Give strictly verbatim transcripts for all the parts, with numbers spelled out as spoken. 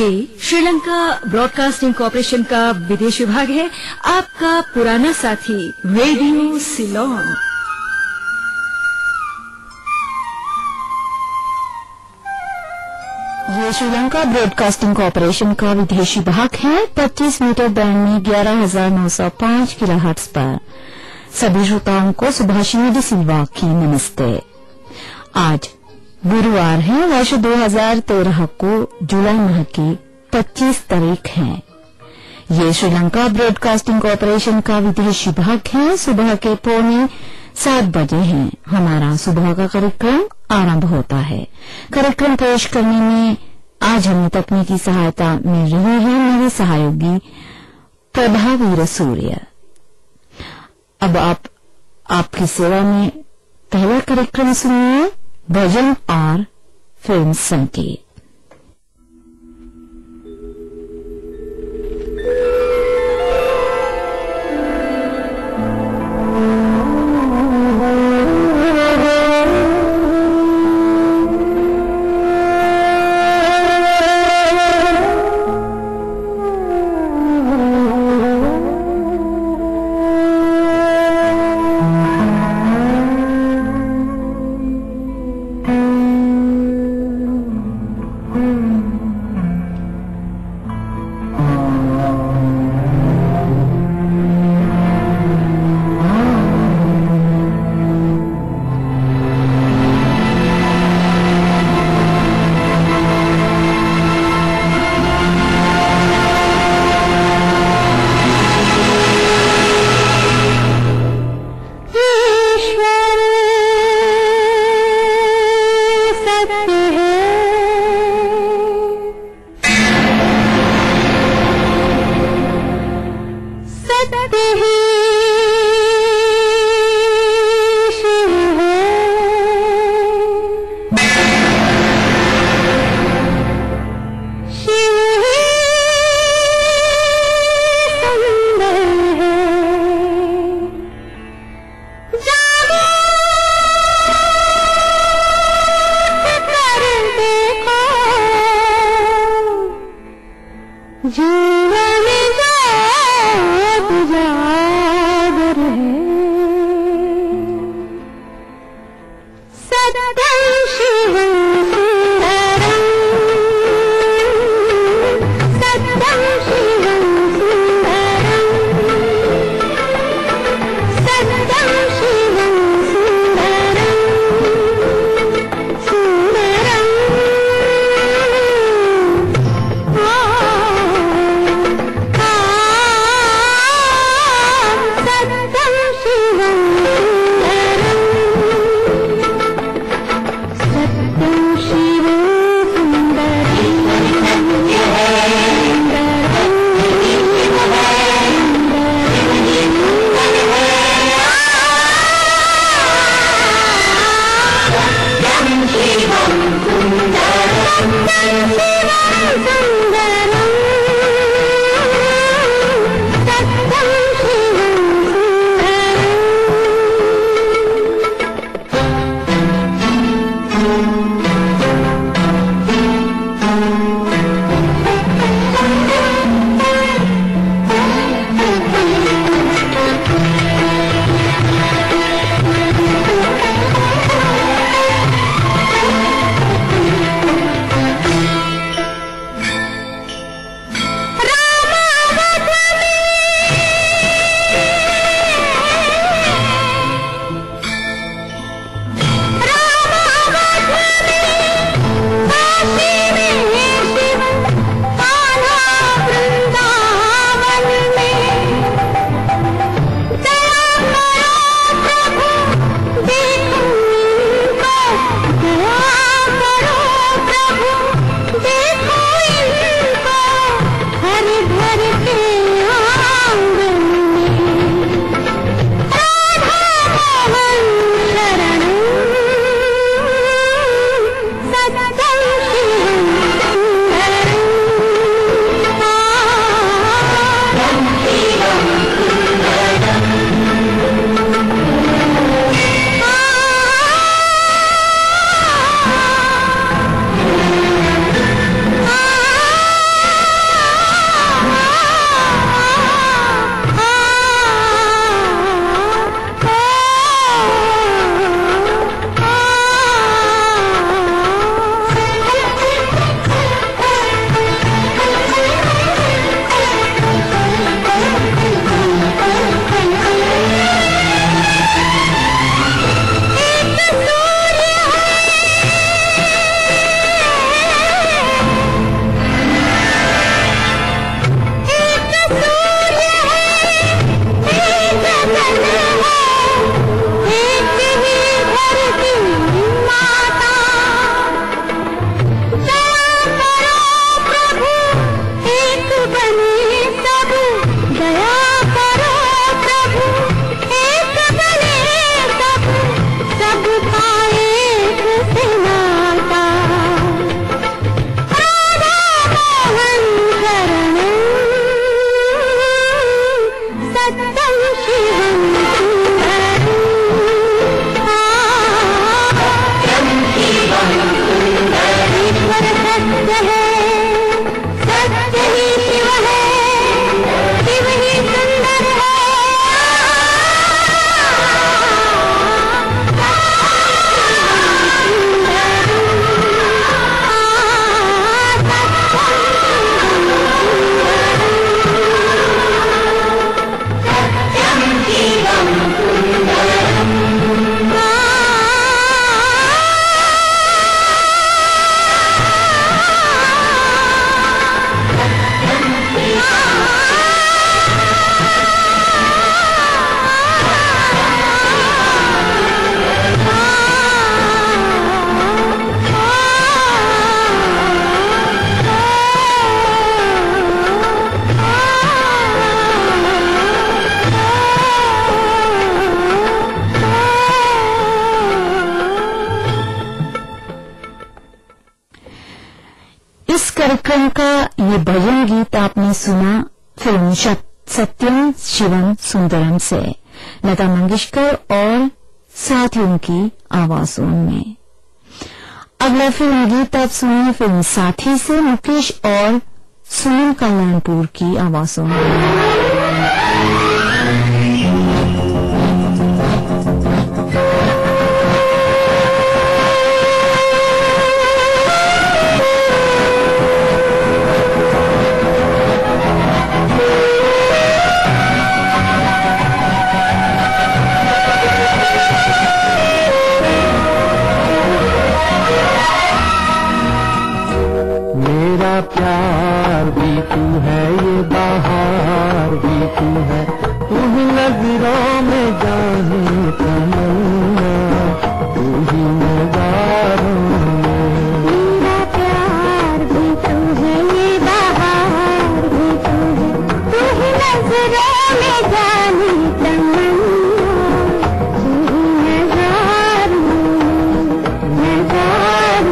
ये Sri Lanka broadcasting corporation का विदेश विभाग है, आपका पुराना साथी रेडियो सिलोन। ये श्रीलंका ब्रॉडकास्टिंग कॉरपोरेशन का विदेशी भाग है। पच्चीस मीटर बैंड में ग्यारह हजार नौ सौ पांच किलोहर्ट्ज पर सभी श्रोताओं को सुभाषिनी डी सिल्वा की नमस्ते। आज गुरुवार है, वर्ष दो हजार तेरह को जुलाई माह की पच्चीस तारीख है। ये श्रीलंका ब्रॉडकास्टिंग कॉरपोरेशन का विदेशी भाग है। सुबह के पौने सात बजे हैं। हमारा सुबह का कार्यक्रम आरंभ होता है। कार्यक्रम पेश करने में आज हमें तकनीकी सहायता मिल रही है मेरे सहयोगी प्रभावीर सूर्य। अब आप आपकी सेवा में पहला कार्यक्रम सुनिए, भजन और फिल्म संगीत। कार्यक्रम का ये भजन गीत आपने सुना फिल्म सत्यम शिवम सुंदरम से लता मंगेशकर और साथियों की आवाजों में। अगला फिल्म गीत आप सुनिए फिल्म साथी से मुकेश और सुनील कल्याणपुर की आवाजों में। प्यार भी तू है, ये बहार भी तू है, तू ही नजरों में जाने तमन्ना, तू ही नजारों में। मेरा प्यार भी तू है, ये बहार भी तू है, तू ही नजरों में जाने तमन्ना, तू ही नजारों में, नजारों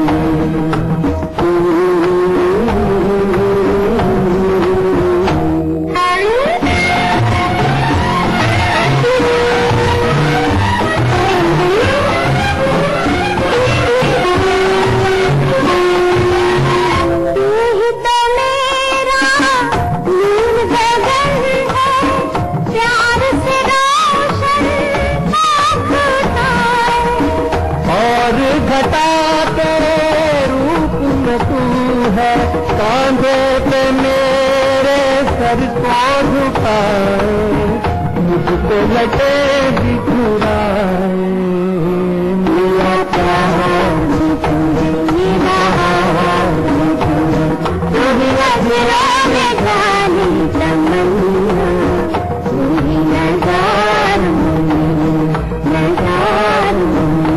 मुझको लगेगी चुराए। मेरा प्यार भी तू है, ये बहार भी तू है, तू ही नजरों में जाने तमन्ना, तू ही नजारों में, नजारों में।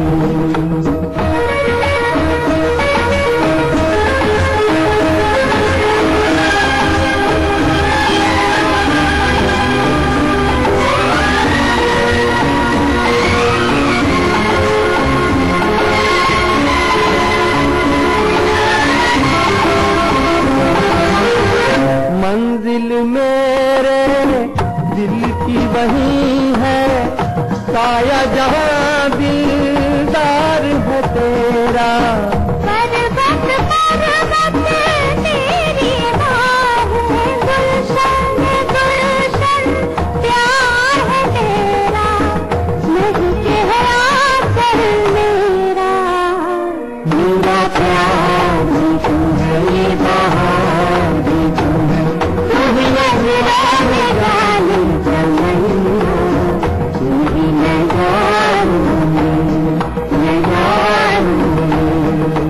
मंजिल मेरे दिल की वही है, साया जहां दिलदार है तेरा। पर्वत पर्वत तेरी बाहें, गुलशन गुलशन प्यार है तेरा, महके है आंचल मेरा। मेरा प्यार भी तू है, ये बहार भी तू है, तू ही नजरों में जाने तमन्ना, तू ही नजारों में, नजारों में।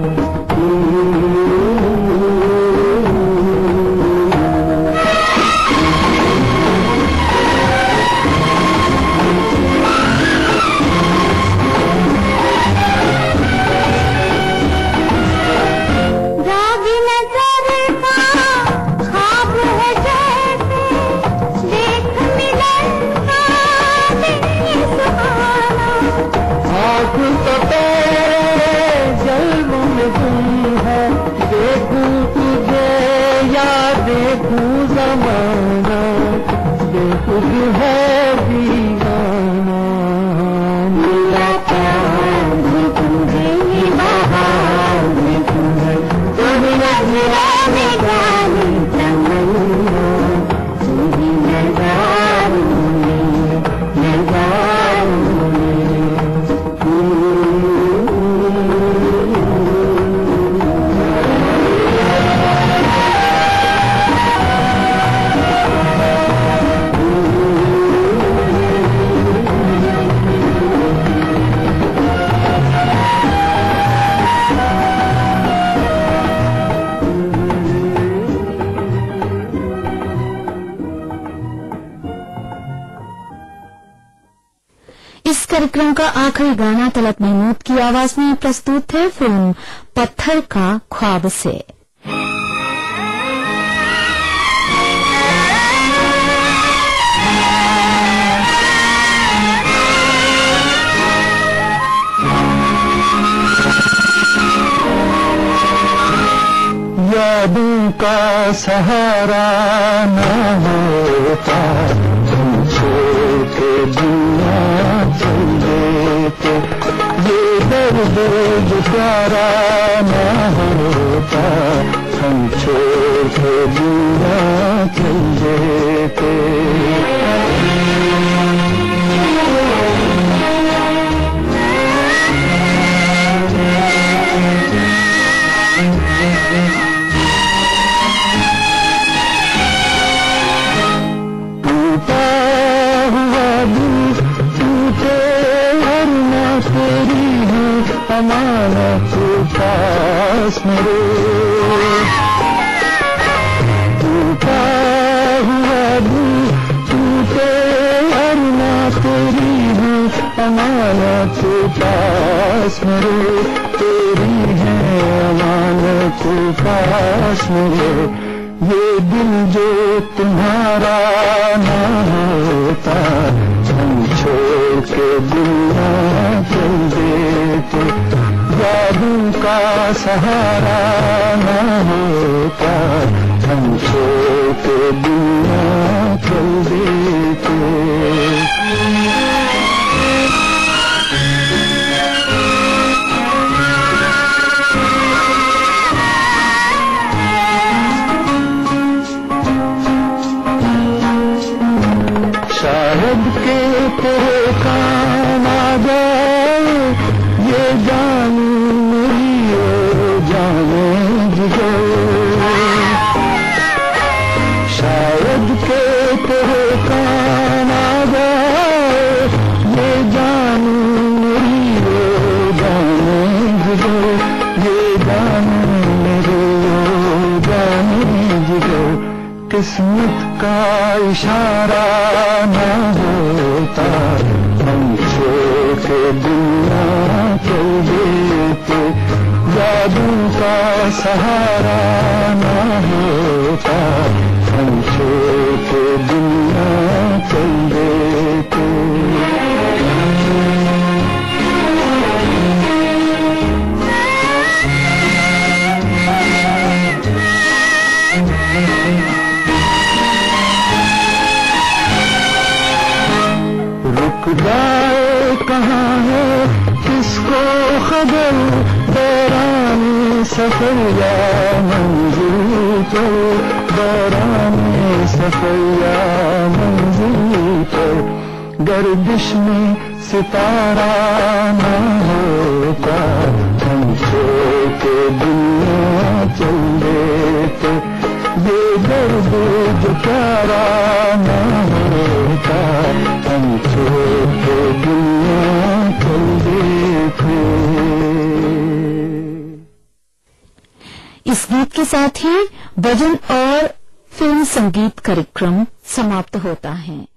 जागी नजर का ख्वाब है जैसे, देख मिलन का दिन ये सुहाना। आँख तो तेरे जल्ब में तुम है, देखूं तुझे या देखूं ज़माना, बेखुद है दीवाना। मेरा प्यार भी तू है, ये बहार भी तू है, तू ही नजरों में जाने तमन्ना, तू ही नजारों में, नजारों में। इस कार्यक्रम का आखिरी गाना तलत महमूद की आवाज में प्रस्तुत है फिल्म पत्थर का ख्वाब से। या का सहारा न होता, तुम छोड़ के दुनिया चल देते। ये दर्द जो प्यारा न होता, हम छोड़ के दुनिया चल देते। टूटा हुआ दिल टूटे और न तेरी है अमानत पास मेरे। टूटा हुआ दिल टूटे और न तेरी है अमानत पास मेरे। तेरी है अमानत पास मेरे। ये दिल जो तुम्हारा न होता, हम छोड़ के दुनिया चल देते। यादों का सहारा न होता, हम छोड़ के दुनिया चल देते। शायद के तेरे काम आ गए ये जान मेरी ओ जाने जिगर। शायद के तेरे काम आ गए ये जान मेरी ओ जाने जिगर। ये जान मेरे ओ जाने जिगर। किस्मत का इशारा न होता, हम छोड़ के दुनिया चल देते। यादों का सहारा न होता, हम छोड़ के दुनिया चल देते। रुक जाए कहाँ है किसको खबर, दौरान सफर या मंजिल पर। दौरान सफर या मंजिल पर। गर्दिश में सितारा न होता, हम छोड़ के दुनिया चल देते। ये दर्द जो प्यारा न होता, हम छोड़ के दुनिया चल देते। इस गीत के साथ ही भजन और फिल्म संगीत कार्यक्रम समाप्त होता है।